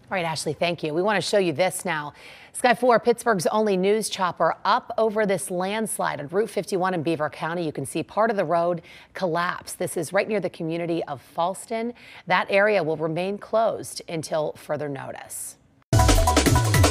All right, Ashley, thank you. We want to show you this now. Sky 4, Pittsburgh's only news chopper, up over this landslide on Route 51 in Beaver County. You can see part of the road collapse. This is right near the community of Falston. That area will remain closed until further notice.